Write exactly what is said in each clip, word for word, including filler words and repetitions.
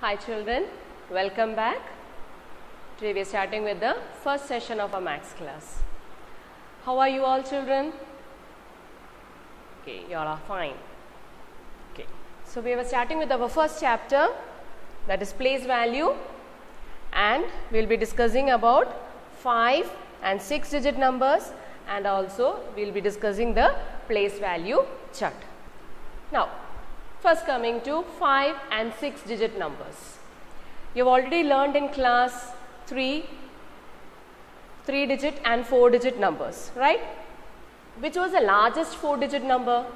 Hi children, welcome back. Today we are starting with the first session of our maths class. How are you all children? Okay, you all are fine. Okay, so we were starting with our first chapter, that is place value, and we will be discussing about five and six digit numbers, and also we will be discussing the place value chart. Now, first coming to five and six digit numbers. You have already learned in class three, three digit and four digit numbers, right? Which was the largest four digit number?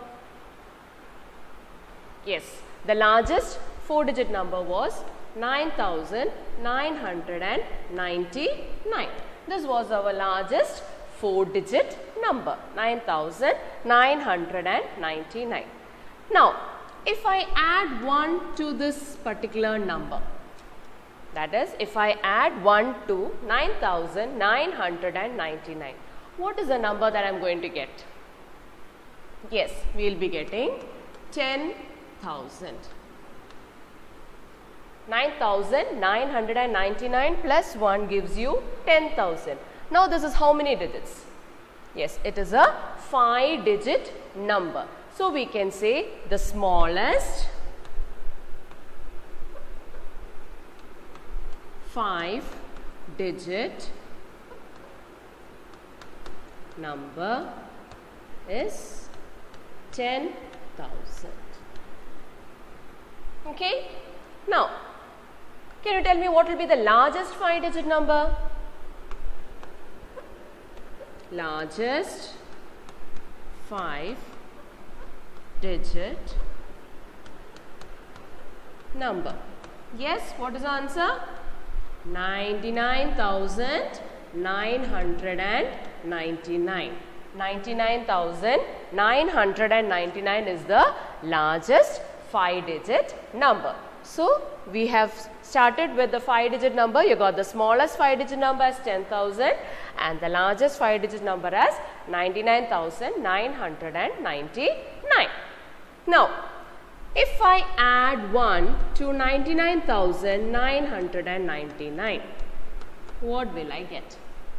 Yes, the largest four digit number was nine thousand nine hundred ninety-nine. This was our largest four digit number, nine thousand nine hundred ninety-nine. Now, if I add one to this particular number, that is, if I add one to nine thousand nine hundred ninety-nine, what is the number that I am going to get? Yes, we will be getting ten thousand. nine thousand nine hundred ninety-nine plus one gives you ten thousand. Now, this is how many digits? Yes, it is a five digit number. So, we can say the smallest five digit number is ten thousand. Okay. Now, can you tell me what will be the largest five digit number? Largest five digit number. Yes, what is the answer? ninety-nine thousand nine hundred ninety-nine. ninety-nine thousand nine hundred ninety-nine is the largest five digit number. So, we have started with the five digit number. You got the smallest five digit number as ten thousand and the largest five digit number as ninety-nine thousand nine hundred ninety-nine. Now, if I add one to ninety-nine thousand nine hundred ninety-nine, what will I get?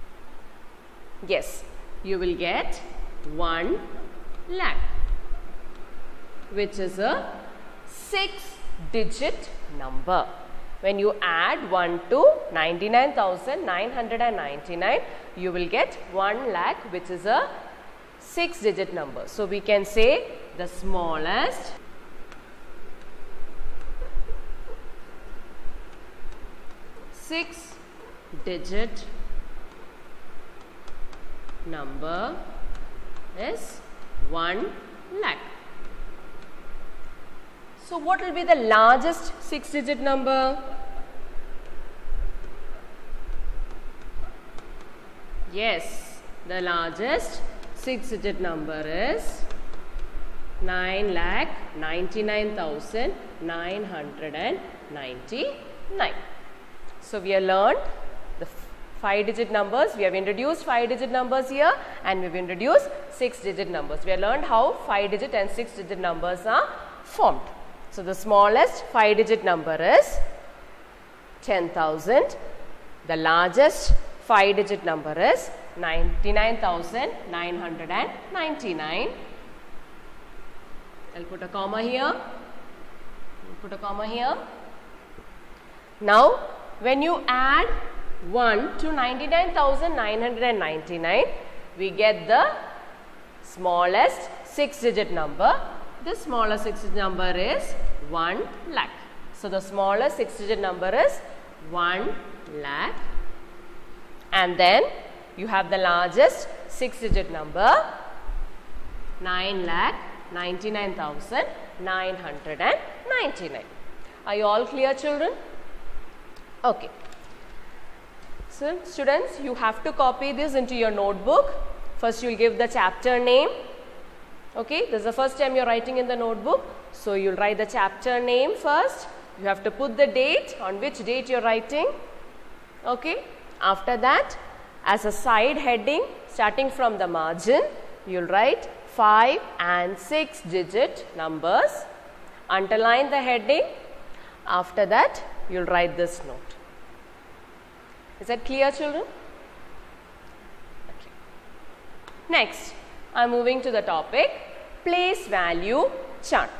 Yes, you will get one lakh, which is a six digit number. When you add one to ninety-nine thousand nine hundred ninety-nine, you will get one lakh, which is a six digit number. So, we can say the smallest six digit number is one lakh. So, what will be the largest six digit number? Yes, the largest six digit number is nine lakh ninety-nine thousand nine hundred ninety-nine. So, we have learned the five digit numbers. We have introduced five digit numbers here and we have introduced six digit numbers. We have learned how five digit and six digit numbers are formed. So, the smallest five digit number is ten thousand. The largest five digit number is ninety-nine thousand nine hundred ninety-nine. I will put a comma here. Put a comma here. Now, when you add one to ninety-nine thousand nine hundred ninety-nine, we get the smallest six digit number. The smallest six digit number is one lakh. So, the smallest six digit number is one lakh, and then you have the largest six digit number nine lakh ninety-nine thousand nine hundred ninety-nine. Are you all clear, children? Okay. So, students, you have to copy this into your notebook. First, you will give the chapter name. Okay, this is the first time you are writing in the notebook. So, you will write the chapter name first. You have to put the date, on which date you are writing. Okay. After that, as a side heading, starting from the margin, you will write five and six digit numbers. Underline the heading. After that, you'll write this note. Is that clear, children? Okay. Next, I'm moving to the topic place value chart.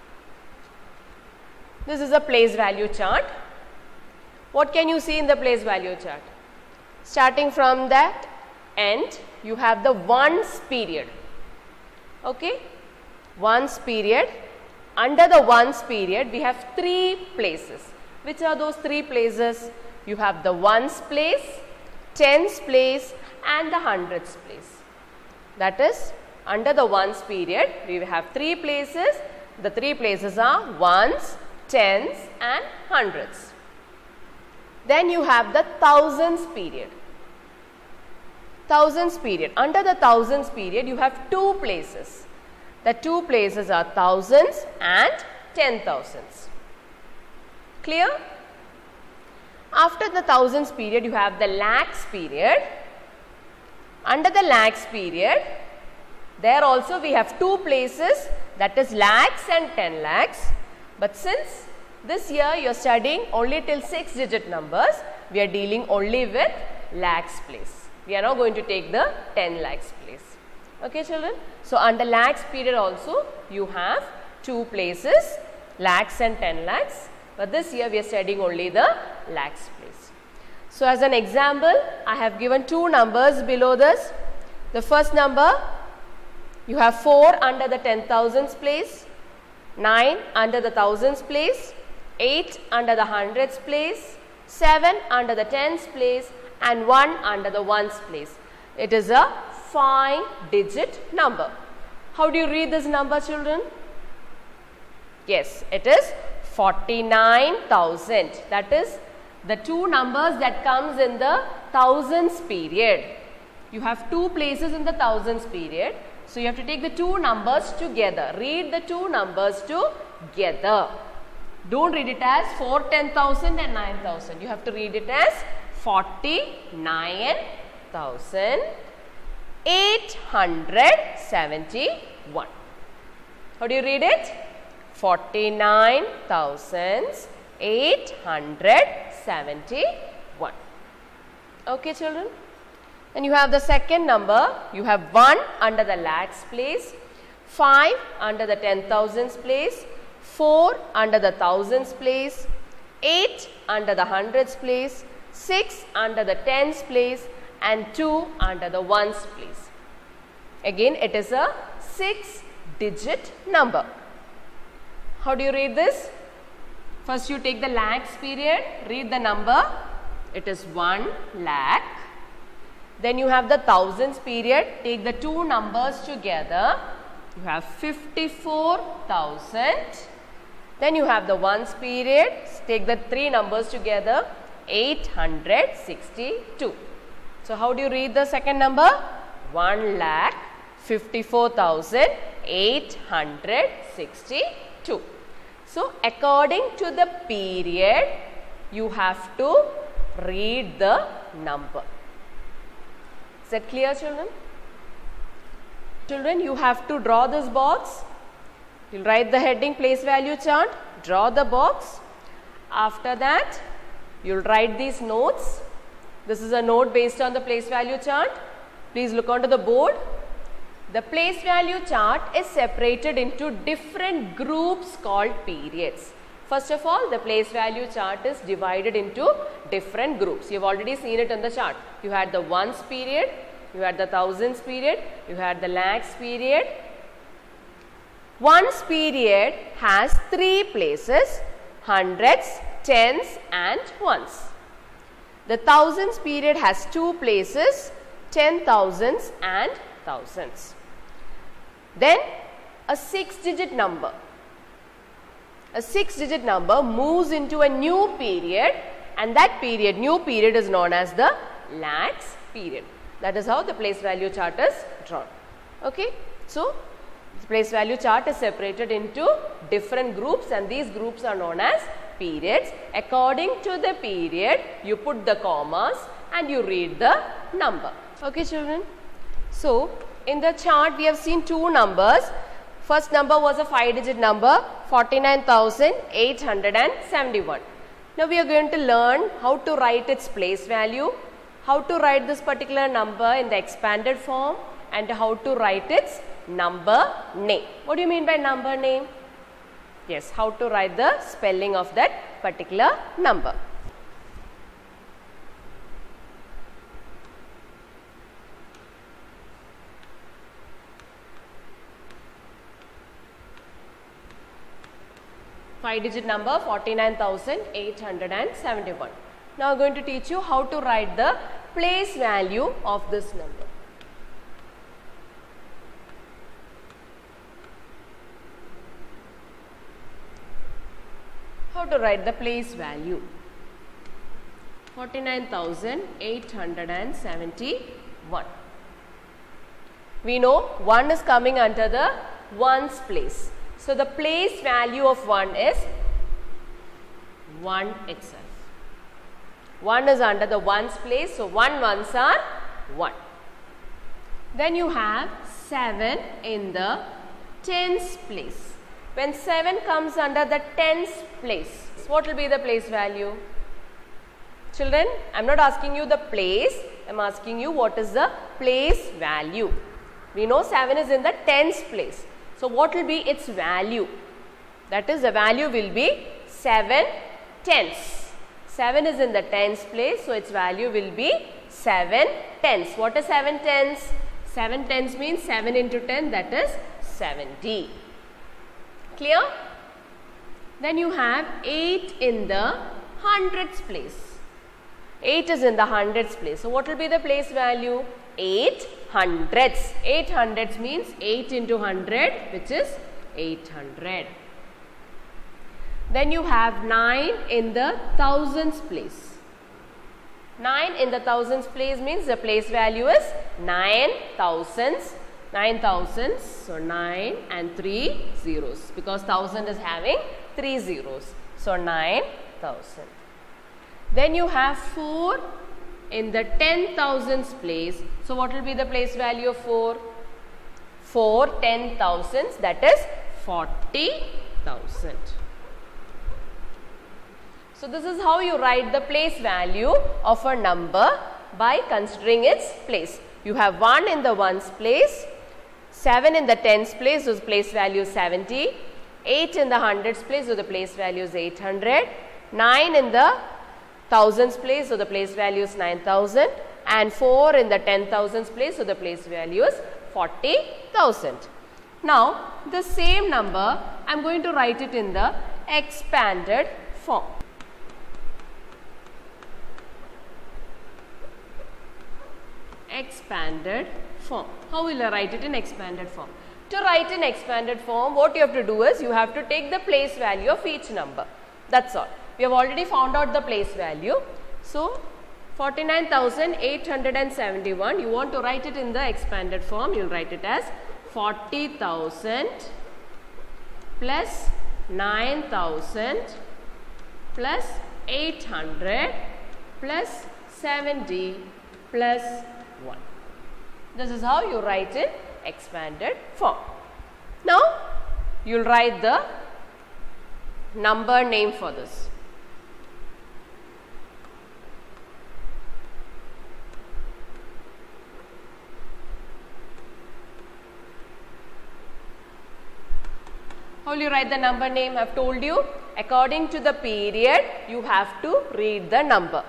This is a place value chart. What can you see in the place value chart? Starting from that end, you have the ones period. Okay? Ones period. Under the ones period, we have three places. Which are those three places? You have the ones place, tens place and the hundreds place. That is, under the ones period, we have three places. The three places are ones, tens and hundreds. Then you have the thousands period. Thousands period. Under the thousands period, you have two places. The two places are thousands and ten thousands. Clear? After the thousands period, you have the lakhs period. Under the lakhs period, there also we have two places, that is lakhs and ten lakhs. But since this year you are studying only till six digit numbers, we are dealing only with lakhs place. We are not going to take the ten lakhs place. Okay, children? So, under lakhs period also you have two places, lakhs and ten lakhs. But this year we are studying only the lakhs place. So, as an example, I have given two numbers below this. The first number, you have four under the ten thousands place, nine under the thousands place, eight under the hundreds place, seven under the tens place and one under the ones place. It is a five digit number. How do you read this number, children? Yes, it is forty-nine thousand. That is the two numbers that comes in the thousands period. You have two places in the thousands period. So, you have to take the two numbers together. Read the two numbers together. Don't read it as four, ten thousand and nine thousand. You have to read it as forty-nine thousand eight hundred seventy-one. How do you read it? forty-nine thousand eight hundred seventy-one. Okay, children? Then you have the second number. You have one under the lakhs place, five under the ten thousands place, four under the thousands place, eight under the hundreds place, six under the tens place and two under the ones place. Again, it is a six digit number. How do you read this? First you take the lakhs period, read the number, it is one lakh. Then you have the thousands period, take the two numbers together, you have fifty-four thousand. Then you have the ones period, take the three numbers together, eight hundred sixty-two. So, how do you read the second number? one lakh fifty-four thousand eight hundred sixty-two. So, according to the period, you have to read the number. Is that clear, children? Children, you have to draw this box. You will write the heading place value chart, draw the box. After that, you will write these notes. This is a note based on the place value chart. Please look onto the board. The place value chart is separated into different groups called periods. First of all, the place value chart is divided into different groups. You have already seen it in the chart. You had the ones period, you had the thousands period, you had the lakhs period. Ones period has three places, hundreds, tens and ones. The thousands period has two places, ten thousands and thousands. Then a six digit number. A six digit number moves into a new period and that period, new period is known as the lakhs period. That is how the place value chart is drawn. Okay. So, the place value chart is separated into different groups and these groups are known as periods. According to the period, you put the commas and you read the number. Okay, children. So, in the chart we have seen two numbers. First number was a five digit number, forty-nine thousand eight hundred seventy-one. Now we are going to learn how to write its place value, how to write this particular number in the expanded form, and how to write its number name. What do you mean by number name? Yes, how to write the spelling of that particular number. five digit number forty-nine thousand eight hundred seventy-one. Now I am going to teach you how to write the place value of this number. How to write the place value? forty-nine thousand eight hundred seventy-one. We know one is coming under the ones place. So the place value of one is one itself. one is under the ones place, so one ones are one. Then you have seven in the tens place. When seven comes under the tens place, what will be the place value? Children, I am not asking you the place, I am asking you what is the place value. We know seven is in the tens place. So what will be its value? That is, the value will be seven tenths. seven is in the tens place, so its value will be seven tenths. What is seven tenths? seven tenths means seven into ten, that is seventy. Clear? Then you have eight in the hundreds place. eight is in the hundreds place. So what will be the place value? eight hundreds. eight hundreds means eight into one hundred, which is eight hundred. Then you have nine in the thousands place. nine in the thousands place means the place value is nine thousands. nine thousands, so nine and three zeros, because thousand is having three zeros. So nine thousand. Then you have four in the ten thousands place. So what will be the place value of four? four ten thousands, that is forty thousand. So this is how you write the place value of a number by considering its place. You have one in the ones place, seven in the tens place, whose place value is seventy, eight in the hundreds place, so the place value is eight hundred, nine in the thousands place, so the place value is nine thousand, and four in the ten thousands place, so the place value is forty thousand. Now the same number I am going to write it in the expanded form. Expanded form. How will I write it in expanded form? To write in expanded form, what you have to do is you have to take the place value of each number. That's all. We have already found out the place value. So forty-nine thousand eight hundred seventy-one, you want to write it in the expanded form, you will write it as forty thousand plus nine thousand plus eight hundred plus seventy plus one. This is how you write in expanded form. Now you will write the number name for this. How will you write the number name? I have told you, according to the period, you have to read the number.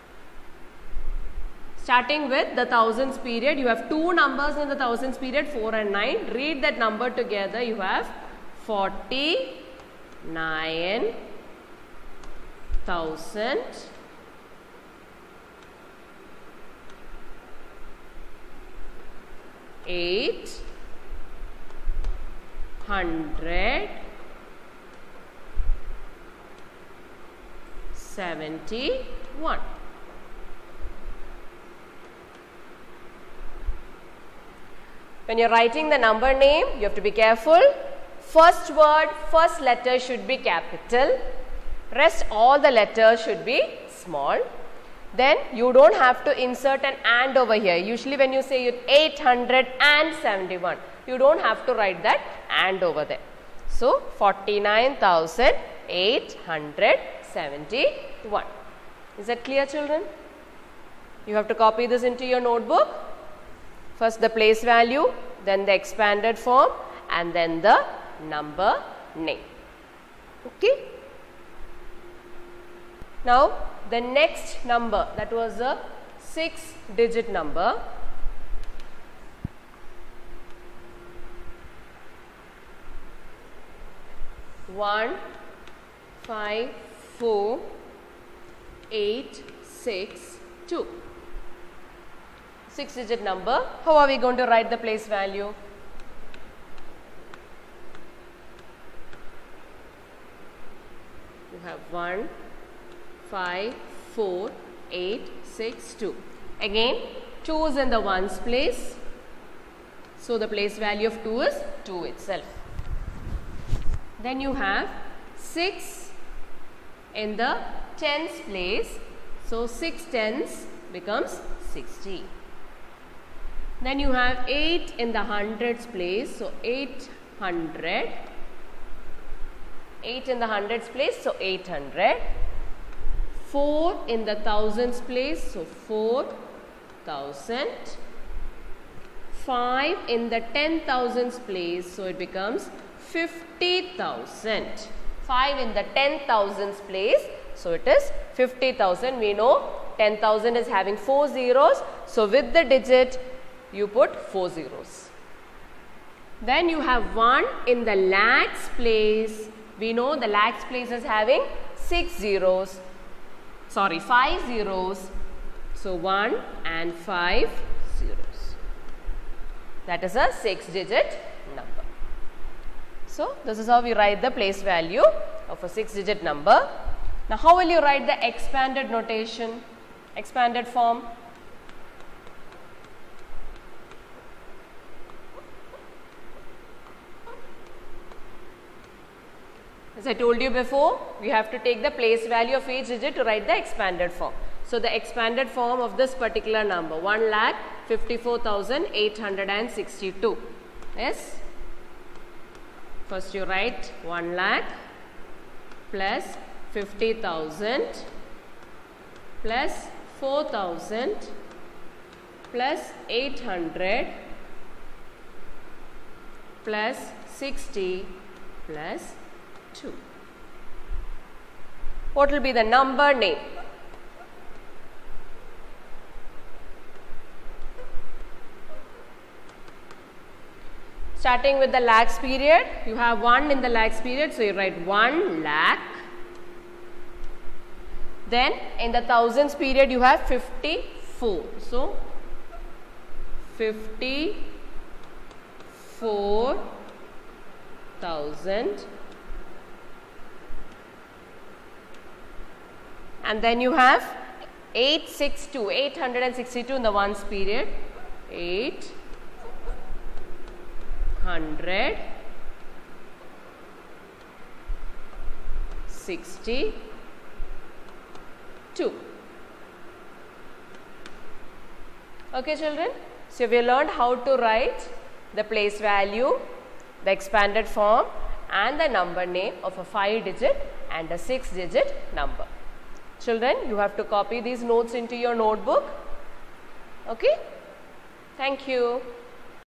Starting with the thousands period, you have two numbers in the thousands period, four and nine. Read that number together, you have forty-nine thousand eight hundred seventy-one. When you are writing the number name, you have to be careful. First word, first letter should be capital. Rest all the letters should be small. Then you don't have to insert an and over here. Usually when you say eight hundred seventy-one, you don't have to write that and over there. So forty-nine thousand eight hundred seventy-one. Is that clear, children? You have to copy this into your notebook. First the place value, then the expanded form, and then the number name. Okay? Now the next number, that was a six digit number. one, five, four, eight, six, two. Six digit number. How are we going to write the place value? You have one, five, four, eight, six, two. Again, two is in the ones place. So the place value of two is two itself. Then you have six in the tens place. So six tens becomes sixty. Then you have eight in the hundreds place. So eight hundred. eight in the hundreds place. So eight hundred. four in the thousands place. So four thousand. five in the ten thousands place. So it becomes fifty thousand. five in the ten thousands place. So it is fifty thousand. We know ten thousand is having four zeros. So with the digit you put four zeros. Then you have one in the lakhs place. We know the lakhs place is having six zeros. Sorry, five zeros. So one and five zeros. That is a six digit number. So this is how we write the place value of a six digit number. Now how will you write the expanded notation, expanded form? As I told you before, we have to take the place value of each digit to write the expanded form. So the expanded form of this particular number, one lakh fifty-four thousand eight hundred sixty-two. Yes. First you write one lakh plus fifty thousand plus four thousand plus eight hundred plus sixty plus two. What will be the number name? Starting with the lakhs period, you have one in the lakhs period, so you write one lakh. Then in the thousands period, you have fifty-four. So fifty-four thousand. And then you have eight sixty-two, eight hundred sixty-two in the ones period. eight hundred sixty-two. Okay, children. So we learned how to write the place value, the expanded form, and the number name of a five digit and a six digit number. Children, you have to copy these notes into your notebook. Okay? Thank you.